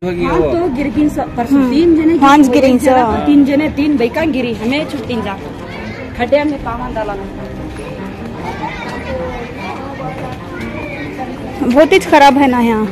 हाँ तो गिरगिन परसों 3 जने गिरी 3 जने 3 बैका गिरी हमें छुट्टी जा खड्डे में पावन डाला बहुत ही खराब है ना यहाँ।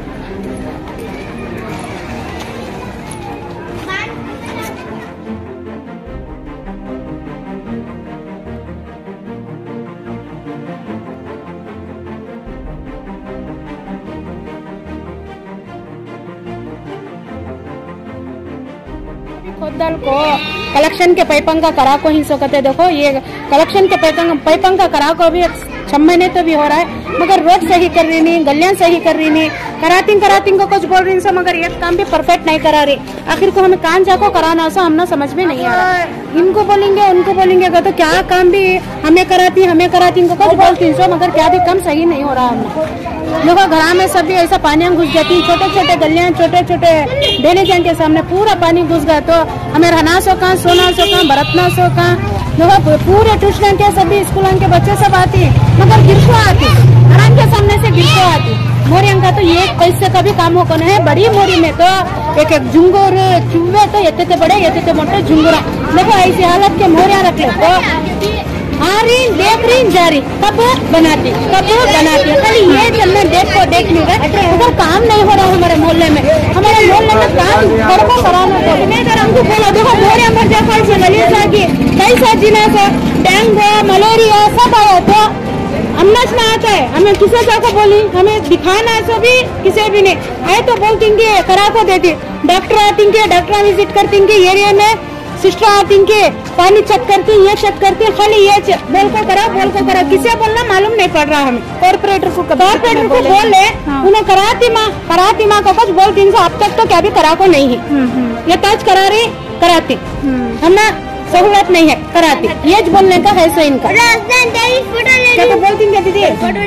खोदल को कलेक्शन के पैपंगा करा को ही सकते। देखो ये कलेक्शन के पैपंगा करा को भी 6 महीने तो भी हो रहा है, मगर रोड सही कर रही नहीं, गलियां सही कर रही नहीं, कराती को कुछ बोल रही है, मगर ये काम भी परफेक्ट नहीं करा रही। आखिर को हमें कान जाको कराना सा हमने समझ में नहीं आ रहा। इनको बोलेंगे उनको बोलेंगे तो क्या काम भी हमें कराती को कुछ बोलती सो, मगर क्या भी काम सही नहीं हो रहा हमने। देखो घर में सब भी ऐसा पानी घुस जाती, छोटे छोटे गलियां छोटे छोटे देने जान के सामने पूरा पानी घुस गया तो हमें रहना सो कहाँ, सोना सो कहाँ, बरतना सो कहाँ। देखो पूरे ट्यूशन के सभी स्कूल के बच्चे सब आती मगर गिरको आती, घर के सामने से गिरको आती। मोरिया का तो ये पैसे का भी काम हो कौन है। बड़ी मोरी में तो एक एक झुंगुर चूहे तो ये बड़े ये मोटे झुंगुरा। देखो ऐसी हालत के मोरिया रख ले तो आ रही देख रही जा रही कब बनाती खाली ये चलने देख नहीं रहे। अगर काम नहीं हो रहा हमारे मोहल्ले में काम करको कराना तो हमको बोला। देखो मोरिया में देखो ऐसे ललिता की कई सारी जिला से डेंगू मलेरिया सब आया तो अमनस में आता है। हमें किसी का को बोली हमें दिखाना सो भी किसी भी नहीं आए तो बोलती करा को देती। डॉक्टर आती डॉक्टर विजिट करती एरिया में, सिस्टर आती के पानी चेक करती, ये चेक करती, खाली ये बोल को करा किसे बोलना मालूम नहीं पड़ रहा हमें। कॉर्पोरेटर को बोले उन्हें कराती माँ को कुछ बोलती अब तक तो क्या भी करा को नहीं है। ये ताज करा रही कराती हमें सहूलत नहीं है कराती, ये बोलने का है सो इनका। क्या तो बोलती दीदी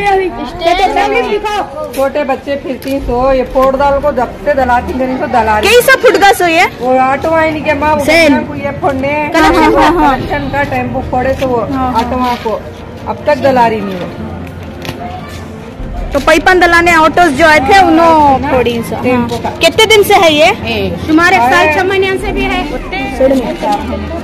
छोटे बच्चे फिरती सो ये फोड़ दाल को जब से दलाती करी तो दला रही कैसा फुटगा सो ये वो ऑटो आई के माँ ये फोड़ने कलेक्शन का टेम्पो फोड़े तो वो ऑटो को अब तक दला रही नहीं है। तो पैपन दलाने ऑटोस जो आए थे उन्होंने फोड़ी कितने दिन से है ये? तुम्हारे 6 महीने से भी है।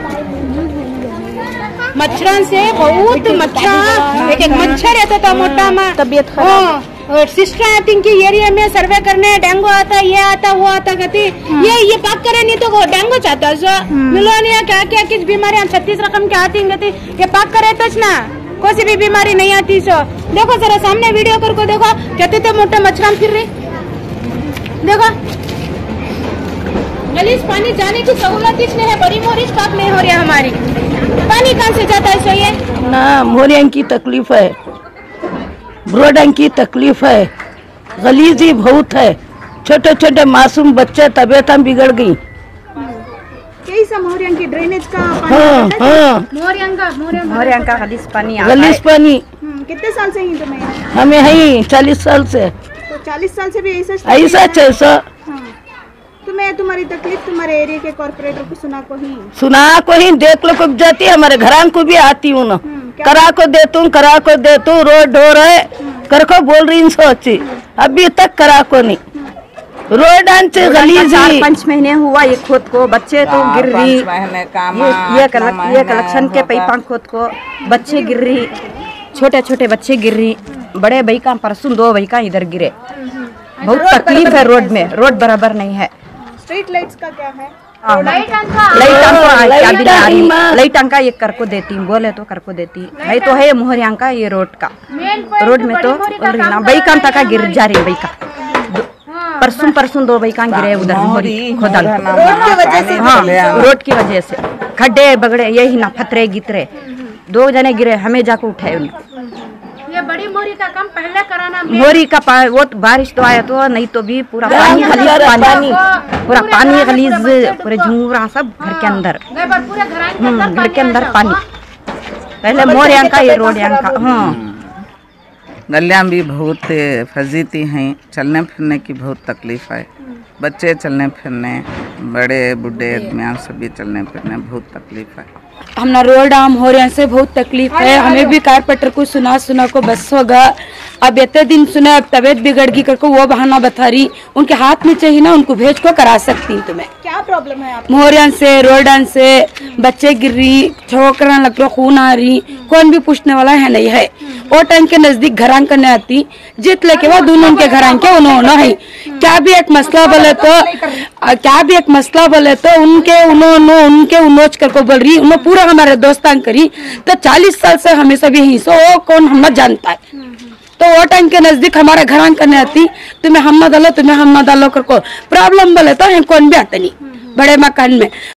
मच्छरों से बहुत एक मच्छर रहता था मोटा में तबीयत खराब। और सिस्टर आती कि एरिया में सर्वे करने डेंगू आता ये आता वो आता कहती ये पाक करे नहीं तो वो डेंगू चाहता सो मिलो नहीं क्या क्या किस बीमारियां 36 रकम के आती कहती ये पाक करे तो ना कोई भी बीमारी नहीं आती सो। देखो जरा सामने वीडियो करके देखो कहते थे मोटे मच्छर फिर रही। देखो गलीज पानी जाने की सहूलत इसमें है, बड़ी मोरी स्टॉप नहीं हो रही हमारी। पानी कहाँ से जाता है सो ये ना मोरिया की तकलीफ है, ब्रोडंग की तकलीफ है, गलीजी बहुत है, छोटे छोटे मासूम बच्चे तबीयत बिगड़ गई। कैसा मोरिया की ड्रेनेज का मोरिया का गलीज पानी कितने साल से ही तुम्हें? हमें है 40 साल से। तो 40 साल से भी ऐसा 600 तुम्हें तुम्हारी तकलीफ तुम्हारे एरिया के कॉर्पोरेटर को सुना को ही देख लो कब जाती है हमारे घर को भी आती हूँ ना करा को देतू रोड डोर है कर को बोल रही सोची अभी तक करा को नहीं रोड गलीज 4-5 महीने हुआ ये खुद को बच्चे तो गिर रही ये कलेक्शन के पैपा खुद को बच्चे गिर रही, छोटे छोटे बच्चे गिर रही, बड़े भाई का परसों 2 भाई का इधर गिरे। बहुत तकलीफ है रोड में, रोड बराबर नहीं है। स्ट्रीट लाइट्स का क्या है? लाइट अंका ये कर को देती बोले तो कर को देती है तो है मोहरिया का ये रोड में तो भाई का तक गिर जा रही भाई का परसों 2 भाई का गिरे उधर मोहरी खोदल रोड की वजह से खड्डे बगड़े यही ना फतरे गितरे 2 जने गिरे हमें जाकर उठाए उनको। ये बड़ी मोरी का काम पहले कराना मोरी का वो बारिश तो आया तो नहीं तो भी पूरा पानी गलीज पूरे झुंगुरा सब घर के अंदर घर के अंदर पानी पहले मोरिया का ये रोड का। हाँ गलियाँ भी बहुत फजीती हैं, चलने फिरने की बहुत तकलीफ है, बच्चे चलने फिरने बड़े बूढ़े आदमी सभी चलने फिरने बहुत तकलीफ है। हमारा रोड आम हो रहे से बहुत तकलीफ है। हमें भी कारपेंटर को सुना को बस होगा। अब इतने दिन सुना, अब तबीयत बिगड़ गई करके वो बहाना बता रही। उनके हाथ में चाहिए ना, उनको भेज को करा सकती हूँ। तुम्हें क्या प्रॉब्लम है आपको? मोहरियन से, रोडन से बच्चे गिर रही, छोकरा लग रहा, खून आ रही, कौन भी पूछने वाला है नहीं है। और टाइम के नजदीक घरां करने आती, जीत लेके बाद दोनों के घरां के उन्होंने है। क्या भी एक मसला बोले तो उनके उन्नोच करको बोल रही। उन्होंने पूरा हमारे दोस्तान करी तो 40 साल से हमें सभी ही सो कौन हम जानता है। तो वो टाइम के नजदीक हमारे घरां करने आती, तुम्हें हम ना डालो करको प्रॉब्लम बोले तो कौन भी आता नहीं बड़े मकान में।